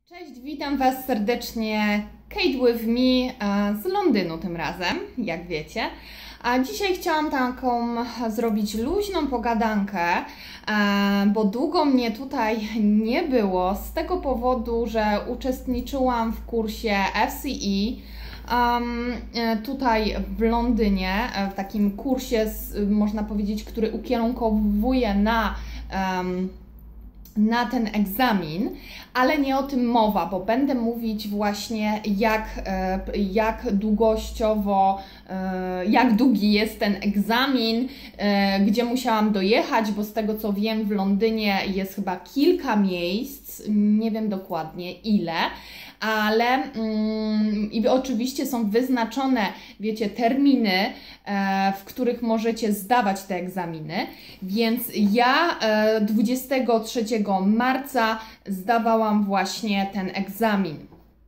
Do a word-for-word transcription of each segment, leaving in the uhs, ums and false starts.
Cześć, witam Was serdecznie, Kate with me z Londynu tym razem, jak wiecie. A dzisiaj chciałam taką zrobić luźną pogadankę, bo długo mnie tutaj nie było z tego powodu, że uczestniczyłam w kursie F C E um, tutaj w Londynie, w takim kursie, można powiedzieć, który ukierunkowuje na um, na ten egzamin, ale nie o tym mowa, bo będę mówić właśnie jak, jak długościowo, jak długi jest ten egzamin, gdzie musiałam dojechać, bo z tego co wiem w Londynie jest chyba kilka miejsc, nie wiem dokładnie ile, ale mm, i oczywiście są wyznaczone, wiecie, terminy, e, w których możecie zdawać te egzaminy, więc ja e, dwudziestego trzeciego marca zdawałam właśnie ten egzamin.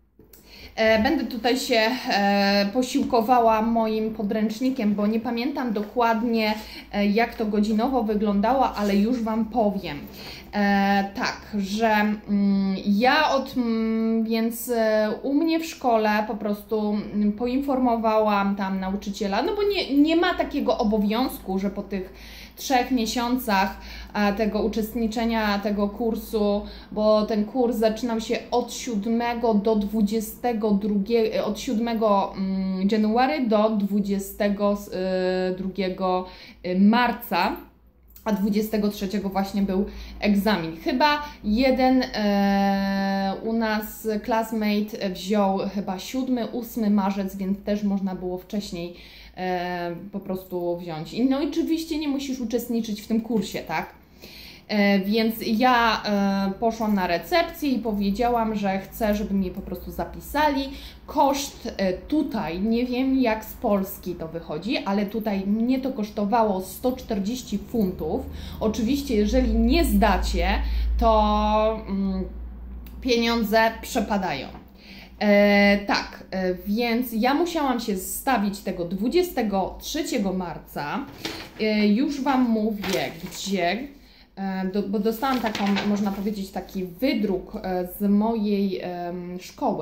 E, będę tutaj się e, posiłkowała moim podręcznikiem, bo nie pamiętam dokładnie e, jak to godzinowo wyglądało, ale już Wam powiem. E, tak, że mm, ja od, mm, więc e, u mnie w szkole po prostu mm, poinformowałam tam nauczyciela, no bo nie, nie ma takiego obowiązku, że po tych trzech miesiącach a, tego uczestniczenia tego kursu, bo ten kurs zaczynał się od siódmego do dwudziestego drugiego, od siódmego january do dwudziestego drugiego marca. A dwudziestego trzeciego właśnie był egzamin. Chyba jeden e, u nas classmate wziął chyba siódmy, ósmy marzec, więc też można było wcześniej e, po prostu wziąć. I no i oczywiście nie musisz uczestniczyć w tym kursie, tak? E, więc ja e, poszłam na recepcję i powiedziałam, że chcę, żeby mnie po prostu zapisali. Koszt e, tutaj, nie wiem jak z Polski to wychodzi, ale tutaj mnie to kosztowało sto czterdzieści funtów. Oczywiście, jeżeli nie zdacie, to mm, pieniądze przepadają. E, tak, e, więc ja musiałam się stawić tego dwudziestego trzeciego marca. E, już Wam mówię, gdzie. Do, bo dostałam taką, można powiedzieć, taki wydruk z mojej um, szkoły,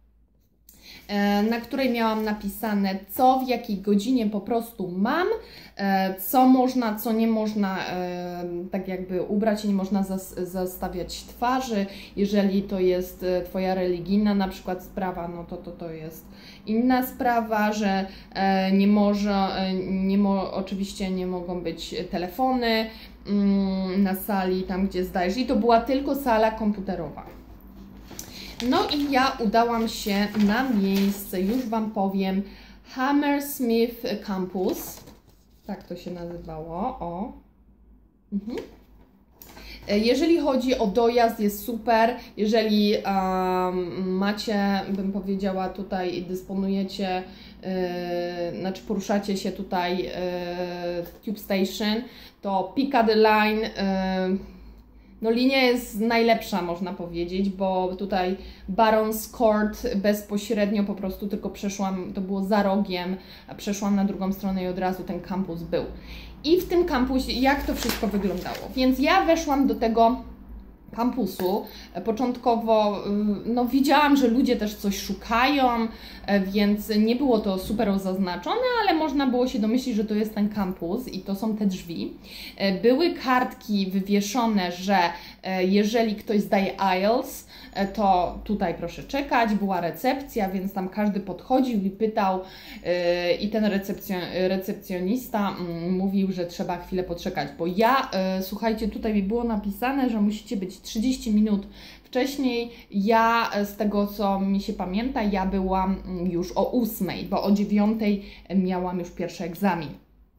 na której miałam napisane, co w jakiej godzinie po prostu mam, co można, co nie można tak jakby ubrać, nie można zas, zastawiać twarzy. Jeżeli to jest Twoja religijna na przykład sprawa, no to to, to jest inna sprawa, że nie może, nie mo, oczywiście nie mogą być telefony na sali, tam gdzie zdajesz, i to była tylko sala komputerowa. No i ja udałam się na miejsce, już Wam powiem, Hammersmith Campus, tak to się nazywało, o. Mhm. Jeżeli chodzi o dojazd, jest super. Jeżeli um, macie, bym powiedziała, tutaj dysponujecie, yy, znaczy poruszacie się tutaj yy, Tube Station, to Piccadilly Line, yy, no linia jest najlepsza, można powiedzieć, bo tutaj Barons Court bezpośrednio po prostu tylko przeszłam, to było za rogiem, a przeszłam na drugą stronę i od razu ten kampus był. I w tym kampusie, jak to wszystko wyglądało? Więc ja weszłam do tego kampusu. Początkowo no, widziałam, że ludzie też coś szukają, więc nie było to super zaznaczone, ale można było się domyślić, że to jest ten kampus i to są te drzwi. Były kartki wywieszone, że jeżeli ktoś zdaje I E L T S, to tutaj proszę czekać, była recepcja, więc tam każdy podchodził i pytał yy, i ten recepcjon recepcjonista yy, mówił, że trzeba chwilę poczekać, bo ja, yy, słuchajcie, tutaj mi było napisane, że musicie być trzydzieści minut wcześniej. Ja z tego co mi się pamięta, ja byłam już o ósmej, bo o dziewiątej miałam już pierwszy egzamin.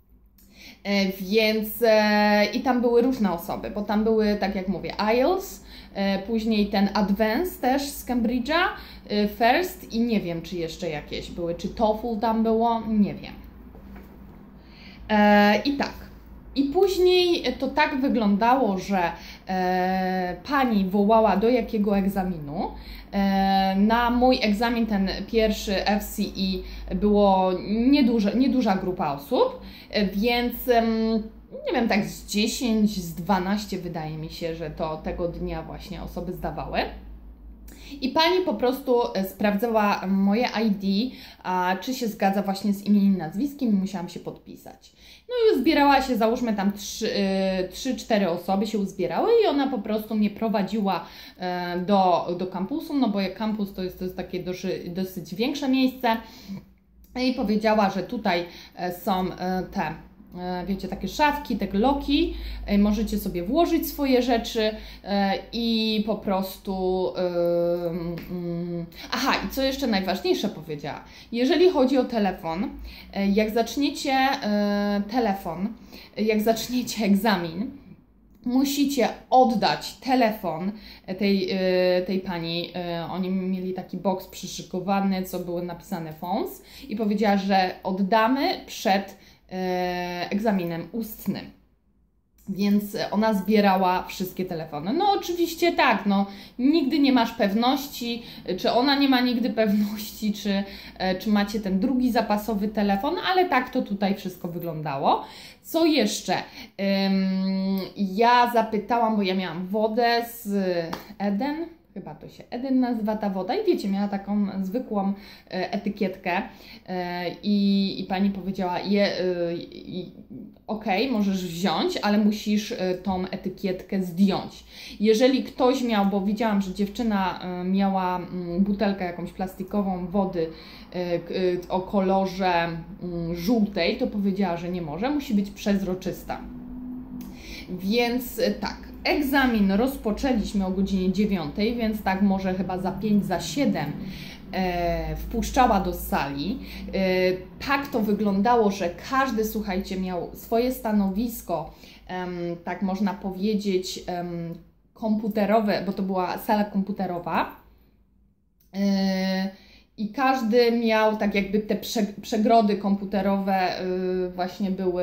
Więc e, i tam były różne osoby, bo tam były, tak jak mówię, I E L T S, e, później ten Advanced też z Cambridge'a, e, First i nie wiem, czy jeszcze jakieś były, czy TOEFL tam było, nie wiem. E, I tak. I później to tak wyglądało, że e, pani wołała do jakiego egzaminu. E, na mój egzamin, ten pierwszy F C E, było nieduża, nieduża grupa osób, e, więc e, nie wiem, tak z dziesięć, z dwanaście wydaje mi się, że to tego dnia właśnie osoby zdawały. I pani po prostu sprawdzała moje I D, a czy się zgadza właśnie z imieniem i nazwiskiem i musiałam się podpisać. No i uzbierała się, załóżmy tam trzy cztery osoby się uzbierały i ona po prostu mnie prowadziła do, do kampusu, no bo kampus to jest, to jest takie dosyć, dosyć większe miejsce i powiedziała, że tutaj są te, wiecie, takie szafki, te loki, możecie sobie włożyć swoje rzeczy i po prostu... Aha, i co jeszcze najważniejsze powiedziała, jeżeli chodzi o telefon, jak zaczniecie telefon, jak zaczniecie egzamin, musicie oddać telefon tej, tej pani, oni mieli taki boks przyszykowany, co było napisane phones i powiedziała, że oddamy przed egzaminem ustnym. Więc ona zbierała wszystkie telefony. No oczywiście tak, no nigdy nie masz pewności, czy ona nie ma nigdy pewności, czy, czy macie ten drugi zapasowy telefon, ale tak to tutaj wszystko wyglądało. Co jeszcze? Ym, ja zapytałam, bo ja miałam wodę z Eden, chyba to się Eden nazywa ta woda i wiecie, miała taką zwykłą e, etykietkę e, i, i pani powiedziała, je, e, ok, możesz wziąć, ale musisz e, tą etykietkę zdjąć. Jeżeli ktoś miał, bo widziałam, że dziewczyna e, miała m, butelkę jakąś plastikową wody e, e, o kolorze m, żółtej, to powiedziała, że nie może, musi być przezroczysta. Więc e, tak. Egzamin rozpoczęliśmy o godzinie dziewiątej, więc tak może chyba za pięć, za siedem e, wpuszczała do sali. E, tak to wyglądało, że każdy, słuchajcie, miał swoje stanowisko, e, tak można powiedzieć, e, komputerowe, bo to była sala komputerowa. E, I każdy miał tak jakby te prze, przegrody komputerowe e, właśnie były...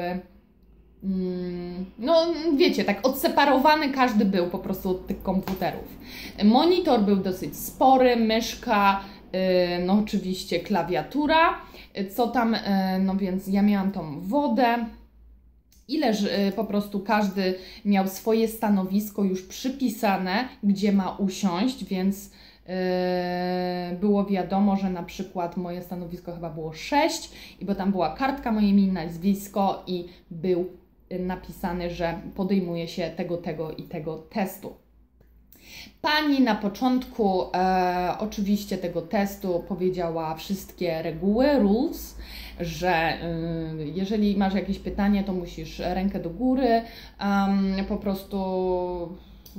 No wiecie, tak odseparowany każdy był po prostu od tych komputerów. Monitor był dosyć spory, myszka, no oczywiście klawiatura, co tam, no więc ja miałam tą wodę. Ileż po prostu każdy miał swoje stanowisko już przypisane, gdzie ma usiąść, więc było wiadomo, że na przykład moje stanowisko chyba było sześć, i bo tam była kartka, moje imię, nazwisko i był napisane, że podejmuje się tego, tego i tego testu. Pani na początku e, oczywiście tego testu powiedziała wszystkie reguły, rules, że y, jeżeli masz jakieś pytanie, to musisz rękę do góry, um, po prostu y,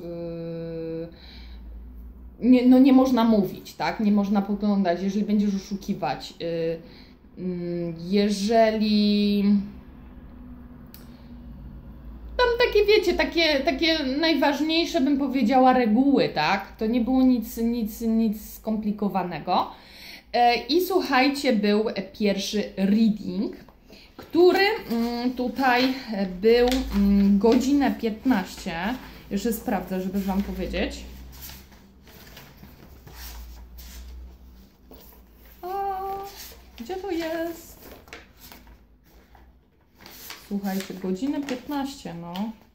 nie, no nie można mówić, tak? Nie można podglądać, jeżeli będziesz oszukiwać. Y, y, jeżeli... Tam takie, wiecie, takie, takie najważniejsze, bym powiedziała, reguły, tak? To nie było nic, nic, nic skomplikowanego. I słuchajcie, był pierwszy reading, który tutaj był godzinę piętnaście. Jeszcze sprawdzę, żeby Wam powiedzieć. A, gdzie to jest? Słuchajcie, godzinę piętnaście, no.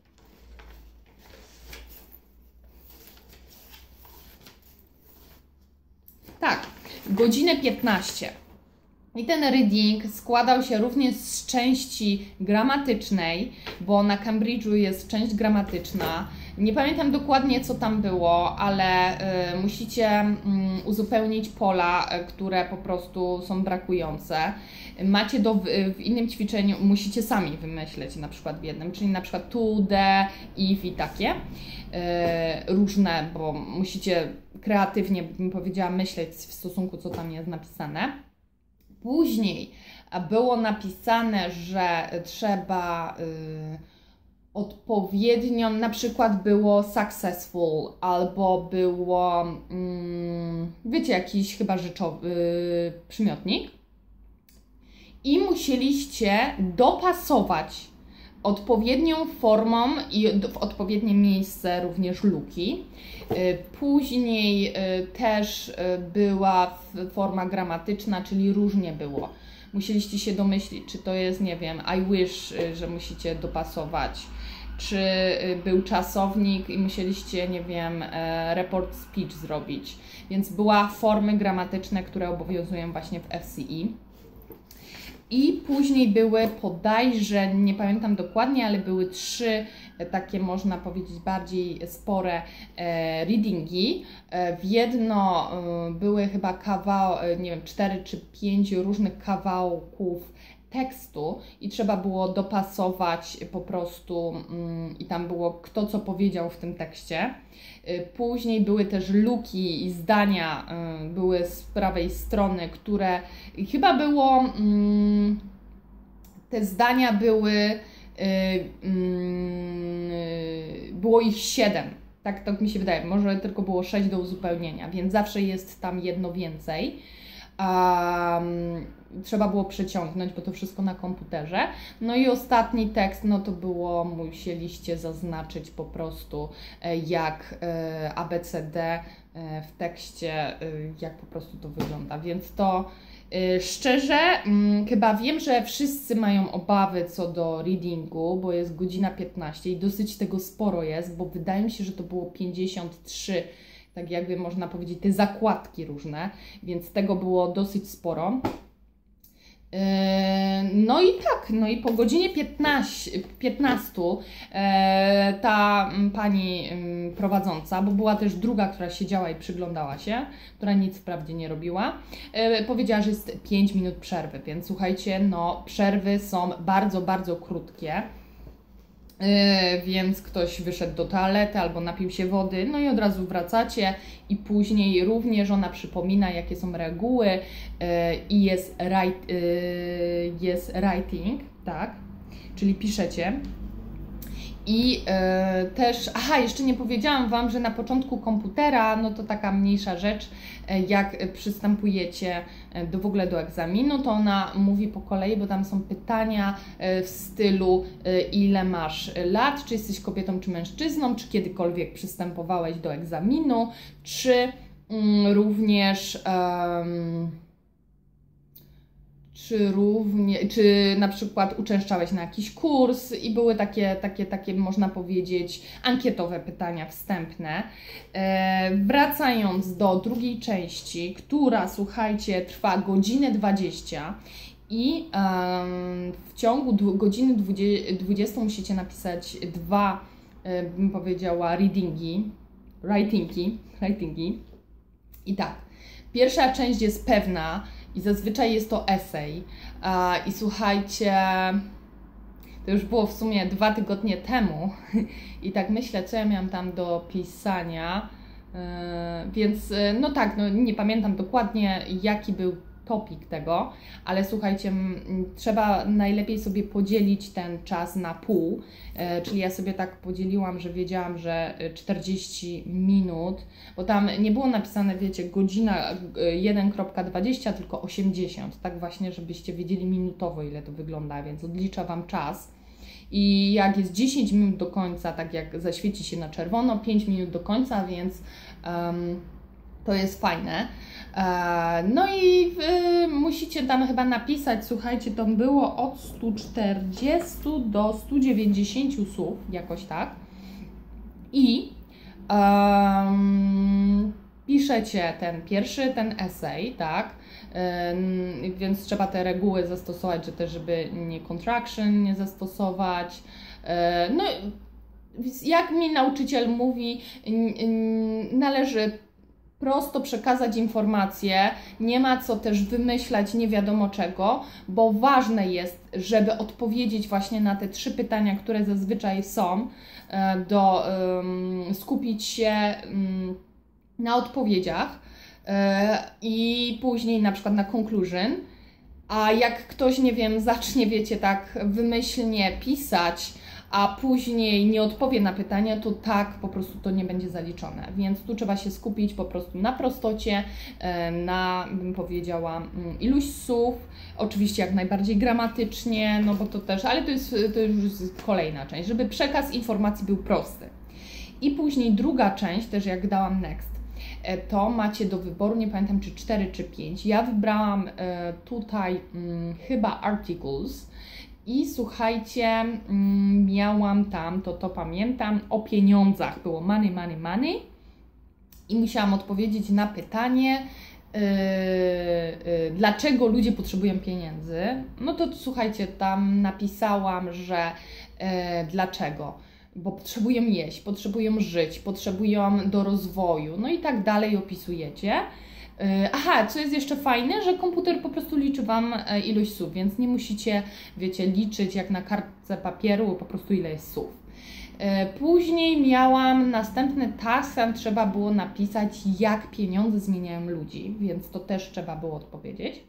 Tak, godzinę piętnaście. I ten reading składał się również z części gramatycznej, bo na Cambridge'u jest część gramatyczna. Nie pamiętam dokładnie, co tam było, ale y, musicie y, uzupełnić pola, y, które po prostu są brakujące. Macie do, w, w innym ćwiczeniu, musicie sami wymyśleć, na przykład w jednym, czyli na przykład to, the, if i takie. Y, różne, bo musicie kreatywnie, bym powiedziała, myśleć w stosunku, co tam jest napisane. Później było napisane, że trzeba y, odpowiednio, na przykład było successful, albo było, mm, wiecie, jakiś chyba rzeczowy y, przymiotnik. I musieliście dopasować odpowiednią formą i w odpowiednie miejsce również luki. Później też była forma gramatyczna, czyli różnie było. Musieliście się domyślić, czy to jest, nie wiem, I wish, że musicie dopasować, czy był czasownik i musieliście, nie wiem, report speech zrobić. Więc była formy gramatyczne, które obowiązują właśnie w F C E. I później były bodajże, nie pamiętam dokładnie, ale były trzy takie, można powiedzieć, bardziej spore e, readingi. E, w jedno e, były chyba kawał, nie wiem, cztery czy pięć różnych kawałków tekstu i trzeba było dopasować po prostu mm, i tam było kto co powiedział w tym tekście. Później były też luki i zdania, y, były z prawej strony, które chyba było, y, te zdania były, y, y, było ich siedem, tak, tak mi się wydaje, może tylko było sześć do uzupełnienia, więc zawsze jest tam jedno więcej. Um, trzeba było przeciągnąć, bo to wszystko na komputerze. No i ostatni tekst, no to było, musieliście zaznaczyć po prostu jak A B C D w tekście, jak po prostu to wygląda, więc to szczerze, chyba wiem, że wszyscy mają obawy co do readingu, bo jest godzina piętnaście i dosyć tego sporo jest, bo wydaje mi się, że to było pięćdziesiąt trzy, tak jakby można powiedzieć, te zakładki różne, więc tego było dosyć sporo. No i tak, no i po godzinie piętnaście ta pani prowadząca, bo była też druga, która siedziała i przyglądała się, która nic wprawdzie nie robiła, powiedziała, że jest pięć minut przerwy, więc słuchajcie, no przerwy są bardzo, bardzo krótkie. Yy, więc ktoś wyszedł do toalety albo napił się wody, no i od razu wracacie i później również ona przypomina, jakie są reguły yy, i jest, write, yy, jest writing, tak, czyli piszecie. I yy, też, aha, jeszcze nie powiedziałam Wam, że na początku komputera, no to taka mniejsza rzecz, jak przystępujecie do w ogóle do egzaminu, to ona mówi po kolei, bo tam są pytania w stylu ile masz lat, czy jesteś kobietą czy mężczyzną, czy kiedykolwiek przystępowałeś do egzaminu, czy mm, również um, czy równie, czy na przykład uczęszczałeś na jakiś kurs i były takie, takie, takie można powiedzieć, ankietowe pytania wstępne. E, wracając do drugiej części, która, słuchajcie, trwa godzinę dwadzieścia i e, w ciągu godziny dwudziestej musicie napisać dwa, e, bym powiedziała, readingi, writingi, writingi. I tak, pierwsza część jest pewna, i zazwyczaj jest to esej. I słuchajcie, to już było w sumie dwa tygodnie temu i tak myślę, co ja miałam tam do pisania, więc no tak, no nie pamiętam dokładnie, jaki był topik tego, ale słuchajcie, trzeba najlepiej sobie podzielić ten czas na pół, czyli ja sobie tak podzieliłam, że wiedziałam, że czterdzieści minut, bo tam nie było napisane, wiecie, godzina jeden dwadzieścia, tylko osiemdziesiąt, tak właśnie, żebyście wiedzieli minutowo, ile to wygląda, więc odlicza Wam czas. I jak jest dziesięć minut do końca, tak jak zaświeci się na czerwono, pięć minut do końca, więc um, to jest fajne. No i y, musicie tam chyba napisać, słuchajcie, to było od stu czterdziestu do stu dziewięćdziesięciu słów, jakoś tak. I um, piszecie ten pierwszy, ten esej, tak, y, więc trzeba te reguły zastosować, że też żeby nie contraction nie zastosować. Y, no jak mi nauczyciel mówi, y, y, należy prosto przekazać informacje, nie ma co też wymyślać nie wiadomo czego, bo ważne jest, żeby odpowiedzieć właśnie na te trzy pytania, które zazwyczaj są, do, um, skupić się um, na odpowiedziach um, i później na przykład na conclusion, a jak ktoś, nie wiem, zacznie, wiecie, tak wymyślnie pisać, a później nie odpowie na pytania, to tak po prostu to nie będzie zaliczone. Więc tu trzeba się skupić po prostu na prostocie, na, bym powiedziała, iluś słów, oczywiście jak najbardziej gramatycznie, no bo to też, ale to jest, to już jest kolejna część, żeby przekaz informacji był prosty. I później druga część, też jak dałam next, to macie do wyboru, nie pamiętam czy cztery czy pięć. Ja wybrałam tutaj hmm, chyba articles, I słuchajcie, miałam tam, to to pamiętam, o pieniądzach. Było money, money, money. I musiałam odpowiedzieć na pytanie, Yy, yy, dlaczego ludzie potrzebują pieniędzy. No to słuchajcie, tam napisałam, że yy, dlaczego? Bo potrzebują jeść, potrzebują żyć, potrzebują do rozwoju, no i tak dalej opisujecie. Yy, aha, co jest jeszcze fajne, że komputer po prostu liczy Wam ilość słów, więc nie musicie, wiecie, liczyć jak na kartce papieru po prostu ile jest słów. Później miałam następny task, tam trzeba było napisać, jak pieniądze zmieniają ludzi, więc to też trzeba było odpowiedzieć.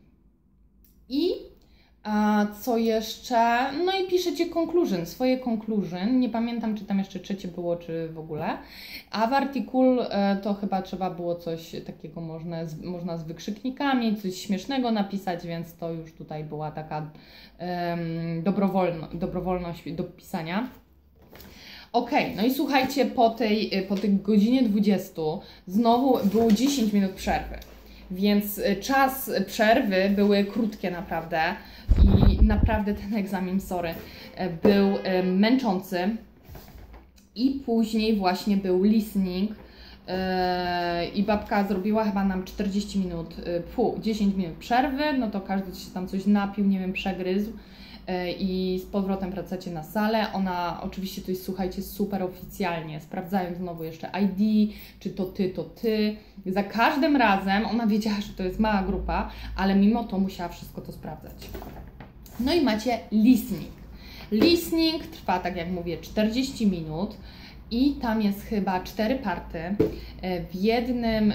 I a, co jeszcze? No i piszecie conclusion, swoje conclusion. Nie pamiętam, czy tam jeszcze trzecie było, czy w ogóle. A w artykuł to chyba trzeba było coś takiego, można z, można z wykrzyknikami, coś śmiesznego napisać, więc to już tutaj była taka um, dobrowolno, dobrowolność do pisania. Ok, no i słuchajcie, po tej, po tej godzinie dwudziestej znowu było dziesięć minut przerwy, więc czas przerwy były krótkie naprawdę i naprawdę ten egzamin, sorry, był męczący. I później właśnie był listening i babka zrobiła chyba nam czterdzieści minut, fu, dziesięć minut przerwy, no to każdy się tam coś napił, nie wiem, przegryzł. I z powrotem wracacie na salę. Ona oczywiście to jest, słuchajcie, super oficjalnie. Sprawdzają znowu jeszcze I D, czy to ty, to ty. Za każdym razem ona wiedziała, że to jest mała grupa, ale mimo to musiała wszystko to sprawdzać. No i macie listening. Listening trwa, tak jak mówię, czterdzieści minut i tam jest chyba cztery party. W jednym...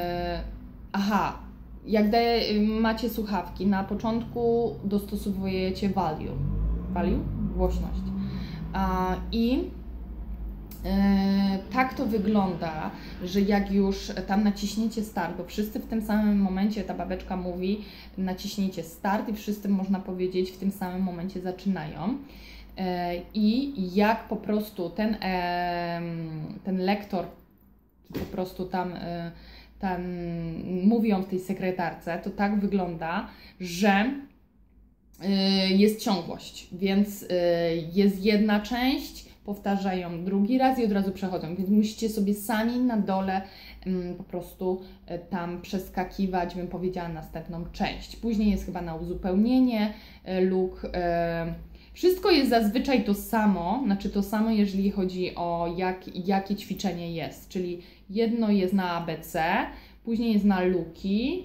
Aha, jak daje, macie słuchawki, na początku dostosowujecie volume, volume? Głośność. A, I e, tak to wygląda, że jak już tam naciśniecie start, bo wszyscy w tym samym momencie, ta babeczka mówi, naciśnijcie start i wszyscy, można powiedzieć, w tym samym momencie zaczynają. E, I jak po prostu ten, e, ten lektor, po prostu tam e, Tam mówią w tej sekretarce, to tak wygląda, że y, jest ciągłość, więc y, jest jedna część, powtarzają drugi raz i od razu przechodzą, więc musicie sobie sami na dole y, po prostu y, tam przeskakiwać, bym powiedziała, następną część. Później jest chyba na uzupełnienie y, luk. Y, Wszystko jest zazwyczaj to samo, znaczy to samo, jeżeli chodzi o jak, jakie ćwiczenie jest, czyli jedno jest na A B C, później jest na luki,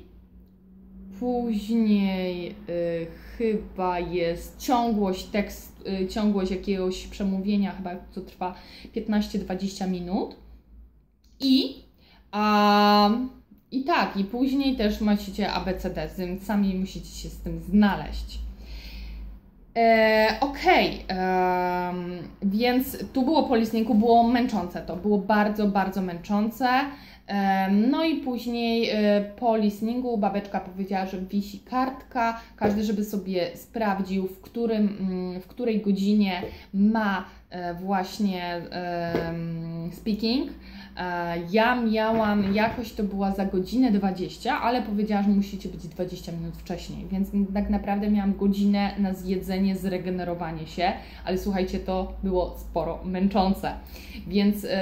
później y, chyba jest ciągłość tekst, y, ciągłość jakiegoś przemówienia, chyba co trwa piętnaście do dwudziestu minut i, a, i tak, i później też macie A B C D, więc sami musicie się z tym znaleźć. E, Okej, okay. e, więc tu było po listeningu, było męczące to, było bardzo, bardzo męczące. E, no i później e, po listeningu babeczka powiedziała, że wisi kartka, każdy żeby sobie sprawdził, w, którym, w której godzinie ma e, właśnie e, speaking. Ja miałam, jakoś to była za godzinę dwadzieścia, ale powiedziała, że musicie być dwadzieścia minut wcześniej, więc tak naprawdę miałam godzinę na zjedzenie, zregenerowanie się, ale słuchajcie, to było sporo męczące, więc yy,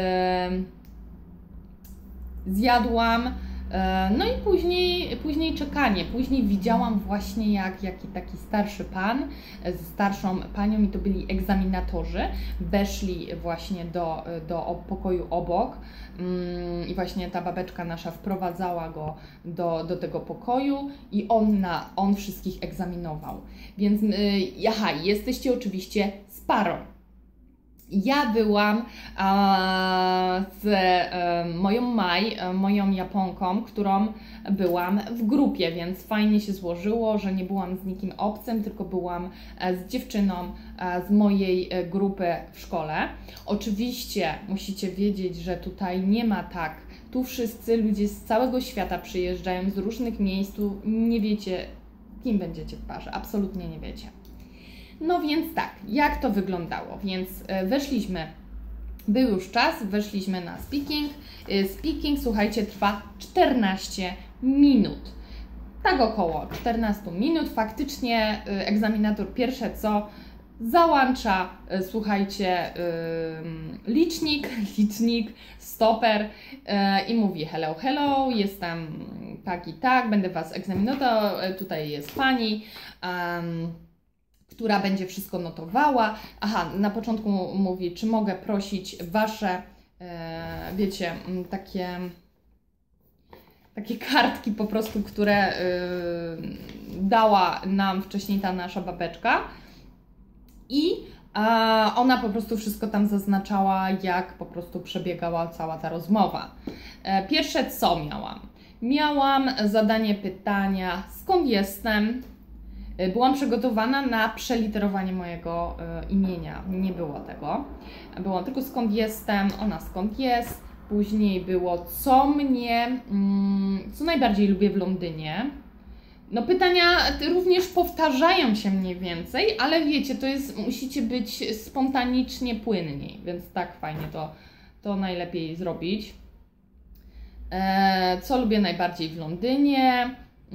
zjadłam, no i później, później czekanie. Później widziałam właśnie jak jaki taki starszy pan z starszą panią i to byli egzaminatorzy. Weszli właśnie do, do pokoju obok i właśnie ta babeczka nasza wprowadzała go do, do tego pokoju i on, na, on wszystkich egzaminował. Więc aha, jesteście oczywiście z parą. Ja byłam a, z e, moją Maj, e, moją Japonką, którą byłam w grupie, więc fajnie się złożyło, że nie byłam z nikim obcym, tylko byłam e, z dziewczyną e, z mojej e, grupy w szkole. Oczywiście musicie wiedzieć, że tutaj nie ma tak, tu wszyscy ludzie z całego świata przyjeżdżają z różnych miejsc, tu nie wiecie, kim będziecie w parze, absolutnie nie wiecie. No więc tak, jak to wyglądało? Więc weszliśmy, był już czas, weszliśmy na speaking. Speaking, słuchajcie, trwa czternaście minut. tak około czternaście minut. Faktycznie egzaminator pierwsze co załącza, słuchajcie, licznik, licznik, stoper i mówi hello, hello, jestem tak i tak, będę Was egzaminował, tutaj jest Pani, um, która będzie wszystko notowała. Aha, na początku mówi, czy mogę prosić Wasze, e, wiecie, takie, takie kartki po prostu, które y, dała nam wcześniej ta nasza babeczka. I a, ona po prostu wszystko tam zaznaczała, jak po prostu przebiegała cała ta rozmowa. E, pierwsze co miałam? Miałam zadanie pytania, skąd jestem? Byłam przygotowana na przeliterowanie mojego y, imienia, nie było tego. Było tylko skąd jestem, ona skąd jest. Później było co mnie, mm, co najbardziej lubię w Londynie. No pytania również powtarzają się mniej więcej, ale wiecie, to jest, musicie być spontanicznie płynni, więc tak fajnie to, to najlepiej zrobić. E, co lubię najbardziej w Londynie?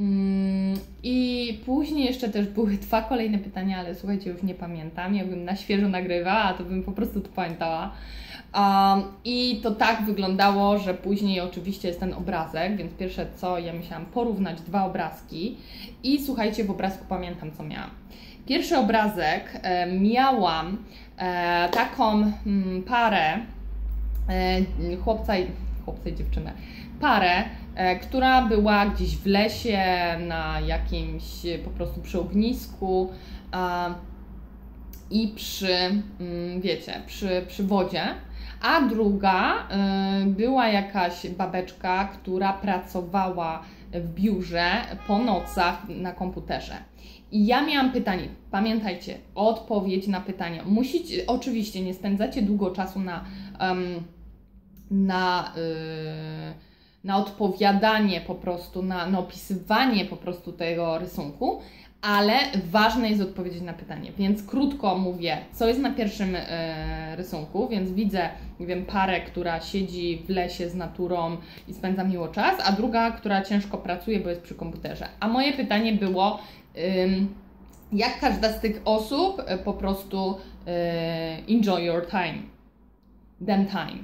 I później jeszcze też były dwa kolejne pytania, ale słuchajcie, już nie pamiętam. Jakbym na świeżo nagrywała, to bym po prostu to pamiętała. Um, I to tak wyglądało, że później oczywiście jest ten obrazek, więc pierwsze co, ja musiałam porównać dwa obrazki i słuchajcie, w obrazku pamiętam co miałam. Pierwszy obrazek e, miałam e, taką m, parę e, chłopca i, chłopca i dziewczynę, parę, e, która była gdzieś w lesie, na jakimś po prostu przy ognisku e, i przy, mm, wiecie, przy, przy wodzie, a druga e, była jakaś babeczka, która pracowała w biurze po nocach na komputerze. I ja miałam pytanie, pamiętajcie, odpowiedź na pytania. Musicie, oczywiście nie spędzacie długo czasu na, um, na, yy, na odpowiadanie po prostu, na, na opisywanie po prostu tego rysunku, ale ważne jest odpowiedzieć na pytanie, więc krótko mówię, co jest na pierwszym yy, rysunku, więc widzę, nie wiem, parę, która siedzi w lesie z naturą i spędza miło czas, a druga, która ciężko pracuje, bo jest przy komputerze. A moje pytanie było, jak każda z tych osób po prostu enjoy your time, them time.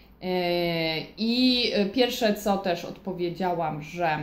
I pierwsze co też odpowiedziałam, że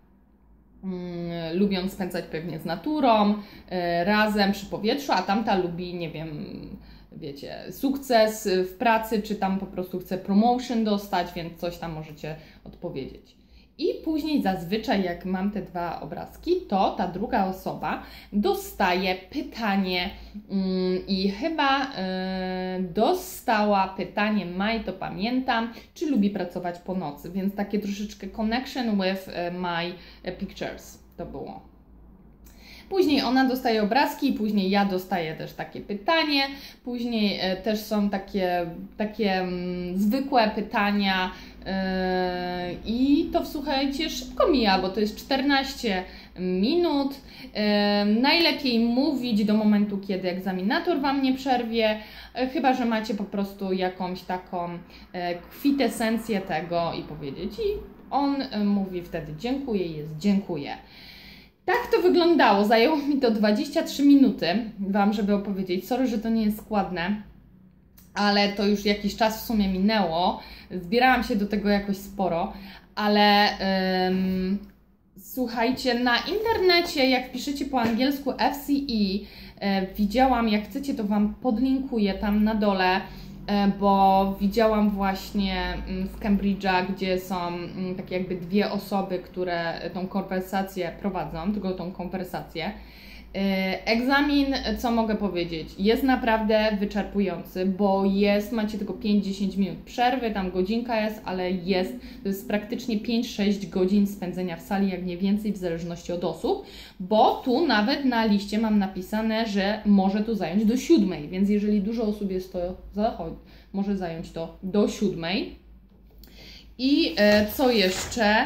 lubią spędzać pewnie z naturą, razem przy powietrzu, a tamta lubi, nie wiem, wiecie, sukces w pracy, czy tam po prostu chce promotion dostać, więc coś tam możecie odpowiedzieć. I później zazwyczaj, jak mam te dwa obrazki, to ta druga osoba dostaje pytanie yy, i chyba yy, dostała pytanie, Maj, to pamiętam, czy lubi pracować po nocy, więc takie troszeczkę connection with my pictures to było. Później ona dostaje obrazki, później ja dostaję też takie pytanie, później e, też są takie, takie mm, zwykłe pytania e, i to słuchajcie, szybko mija, bo to jest czternaście minut. E, najlepiej mówić do momentu, kiedy egzaminator Wam nie przerwie, e, chyba że macie po prostu jakąś taką e, kwintesencję tego i powiedzieć. I on e, mówi wtedy dziękuję, jest dziękuję. Tak to wyglądało. Zajęło mi to dwadzieścia trzy minuty Wam, żeby opowiedzieć. Sorry, że to nie jest składne, ale to już jakiś czas w sumie minęło. Zbierałam się do tego jakoś sporo, ale ym, słuchajcie, na internecie, jak piszecie po angielsku F C E, y, widziałam, jak chcecie, to Wam podlinkuję tam na dole, bo widziałam właśnie w Cambridge'a, gdzie są takie jakby dwie osoby, które tą konwersację prowadzą, tylko tą konwersację. Egzamin, co mogę powiedzieć, jest naprawdę wyczerpujący, bo jest, macie tylko pięć do dziesięciu minut przerwy, tam godzinka jest, ale jest, to jest praktycznie pięć do sześciu godzin spędzenia w sali, jak nie więcej, w zależności od osób, bo tu nawet na liście mam napisane, że może to zająć do siódmej, więc jeżeli dużo osób jest, to zachodzi, może zająć to do siódmej. I e, co jeszcze?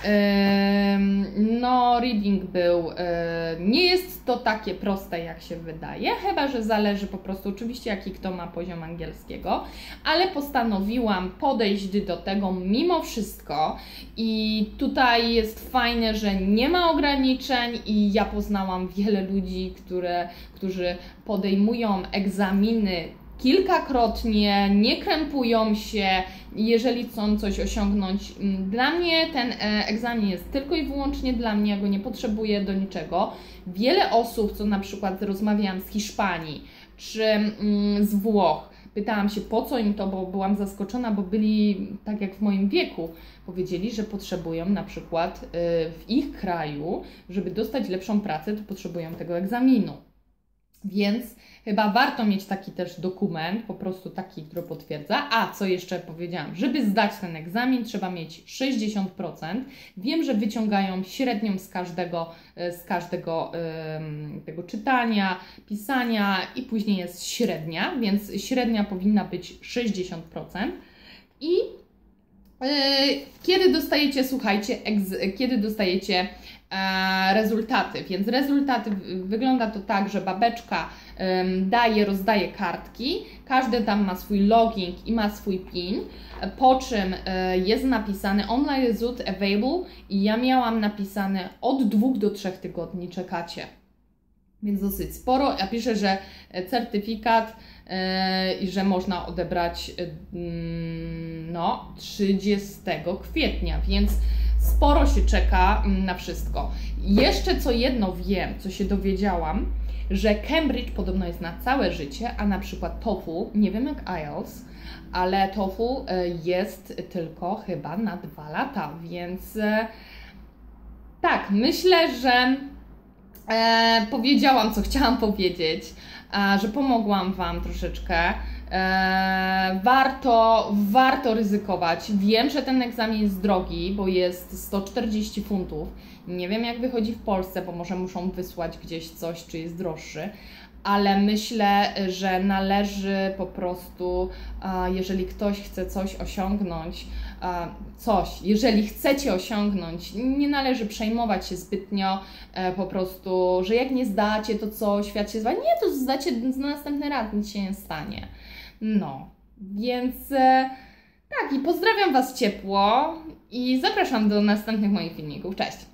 No, reading był, nie jest to takie proste, jak się wydaje, chyba że zależy po prostu oczywiście, jaki kto ma poziom angielskiego, ale postanowiłam podejść do tego mimo wszystko i tutaj jest fajne, że nie ma ograniczeń i ja poznałam wiele ludzi, które, którzy podejmują egzaminy kilkakrotnie, nie krępują się, jeżeli chcą coś osiągnąć. Dla mnie ten egzamin jest tylko i wyłącznie dla mnie, ja go nie potrzebuję do niczego. Wiele osób, co na przykład rozmawiałam z Hiszpanii czy z Włoch, pytałam się, po co im to, bo byłam zaskoczona, bo byli tak jak w moim wieku. Powiedzieli, że potrzebują na przykład w ich kraju, żeby dostać lepszą pracę, to potrzebują tego egzaminu. Więc chyba warto mieć taki też dokument, po prostu taki, który potwierdza. A, co jeszcze powiedziałam, żeby zdać ten egzamin trzeba mieć sześćdziesiąt procent. Wiem, że wyciągają średnią z każdego, z każdego um, tego czytania, pisania i później jest średnia, więc średnia powinna być sześćdziesiąt procent. I yy, kiedy dostajecie, słuchajcie, kiedy dostajecie e, rezultaty, więc rezultaty wygląda to tak, że babeczka daje, rozdaje kartki, każdy tam ma swój login i ma swój PIN, po czym jest napisane online result available i ja miałam napisane od dwóch do trzech tygodni czekacie. Więc dosyć sporo. Ja piszę, że certyfikat i że można odebrać no, trzydziestego kwietnia, więc sporo się czeka na wszystko. Jeszcze co jedno wiem, co się dowiedziałam, że Cambridge podobno jest na całe życie, a na przykład TOEFL, nie wiem jak I E L T S, ale TOEFL jest tylko chyba na dwa lata, więc tak, myślę, że e, powiedziałam, co chciałam powiedzieć, e, że pomogłam Wam troszeczkę. E, warto, warto ryzykować. Wiem, że ten egzamin jest drogi, bo jest sto czterdzieści funtów. Nie wiem, jak wychodzi w Polsce, bo może muszą wysłać gdzieś coś, czy jest droższy, ale myślę, że należy po prostu, jeżeli ktoś chce coś osiągnąć, coś, jeżeli chcecie osiągnąć, nie należy przejmować się zbytnio po prostu, że jak nie zdacie, to co, świat się zwali. Nie, to zdacie na następny raz, nic się nie stanie. No, więc tak, i pozdrawiam Was ciepło i zapraszam do następnych moich filmików. Cześć!